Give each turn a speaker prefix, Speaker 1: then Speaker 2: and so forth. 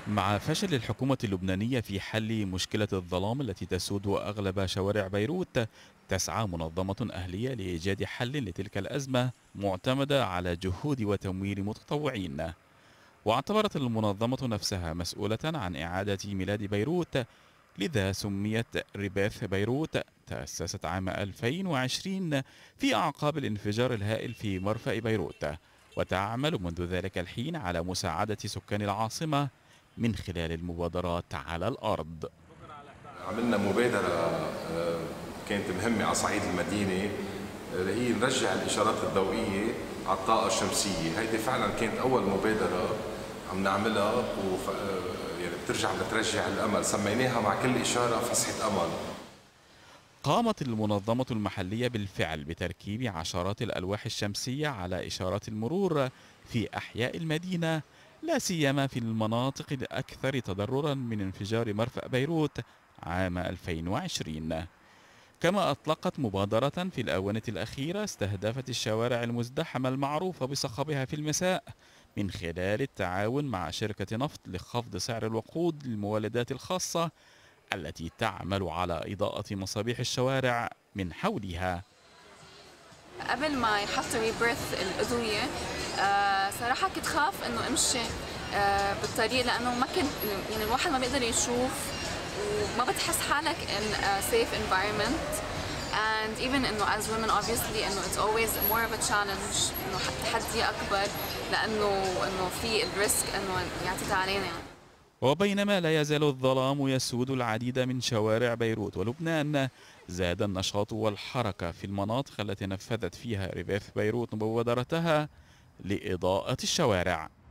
Speaker 1: مع فشل الحكومة اللبنانية في حل مشكلة الظلام التي تسود أغلب شوارع بيروت، تسعى منظمة أهلية لإيجاد حل لتلك الأزمة معتمدة على جهود وتمويل متطوعين. واعتبرت المنظمة نفسها مسؤولة عن إعادة ميلاد بيروت، لذا سميت رباث بيروت. تأسست عام 2020 في أعقاب الانفجار الهائل في مرفأ بيروت، وتعمل منذ ذلك الحين على مساعدة سكان العاصمة من خلال المبادرات على الأرض.
Speaker 2: عملنا مبادرة كانت مهمة على صعيد المدينة، اللي هي نرجع الإشارات الضوئية على الطاقة الشمسية. هيدي فعلا كانت أول مبادرة عم نعملها يعني بترجع الأمل. سميناها مع كل إشارة فسحة أمل.
Speaker 1: قامت المنظمة المحلية بالفعل بتركيب عشرات الألواح الشمسية على إشارات المرور في أحياء المدينة، لا سيما في المناطق الأكثر تضررا من انفجار مرفأ بيروت عام 2020. كما أطلقت مبادرة في الآونة الأخيرة استهدفت الشوارع المزدحمة المعروفة بصخبها في المساء، من خلال التعاون مع شركة نفط لخفض سعر الوقود للمولدات الخاصة التي تعمل على إضاءة مصابيح الشوارع من حولها.
Speaker 3: قبل ما يحطوا ريبيرث الأذوية، صراحة كنت خاف إنه أمشي بالطريق، لأنه ما كنت يعني الواحد ما بيقدر يشوف وما بتحس حالك in a safe environment. And even إنه as women obviously إنه it's always more of a challenge، إنه تحدي أكبر، لأنه في الريسك إنه يعتدى علينا يعني.
Speaker 1: وبينما لا يزال الظلام يسود العديد من شوارع بيروت ولبنان، زاد النشاط والحركة في المناطق التي نفذت فيها رباث بيروت مبادرتها لإضاءة الشوارع.